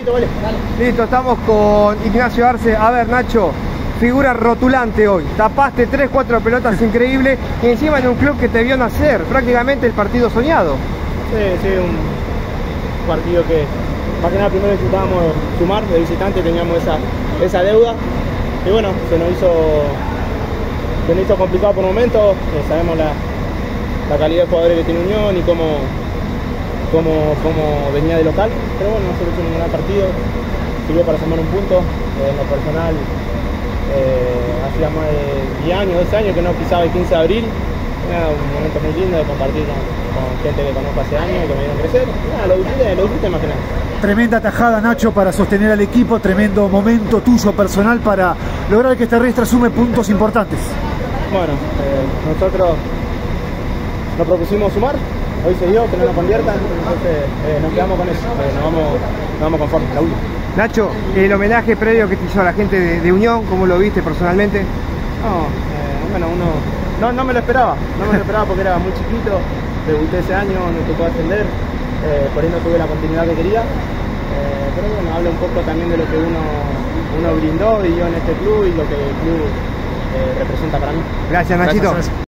vale. Listo, estamos con Ignacio Arce. A ver, Nacho, figura rotulante hoy. Tapaste 3-4 pelotas increíbles y encima en un club que te vio nacer, prácticamente el partido soñado. Sí, un partido que más que nada primero disfrutábamos sumar de visitante, teníamos esa deuda y bueno, se nos hizo complicado por momentos. Sabemos la calidad de jugadores que tiene Unión y cómo venía de local, pero bueno, nosotros hicimos un gran partido, sirvió para sumar un punto. En lo personal, hacía más de 10 años, 12 años que no pisaba el 15 de abril. Era un momento muy lindo de compartir con gente que conozco hace años y que me vieron crecer. Nada, lo disfruté más que nada. Tremenda tajada, Nacho, para sostener al equipo, tremendo momento tuyo personal para lograr que este Terrestre sume puntos importantes. Bueno, nosotros nos propusimos sumar, hoy se dio, que no nos conviertan, entonces nos quedamos con eso, nos vamos conformes, la última. Nacho, el homenaje previo que te hizo a la gente de Unión, ¿cómo lo viste personalmente? Bueno, no me lo esperaba, porque era muy chiquito, debuté ese año, me tocó ascender, por ahí no tuve la continuidad que quería, pero bueno, habla un poco también de lo que uno brindó y yo en este club y lo que el club representa para mí. Gracias, Nachito. Gracias.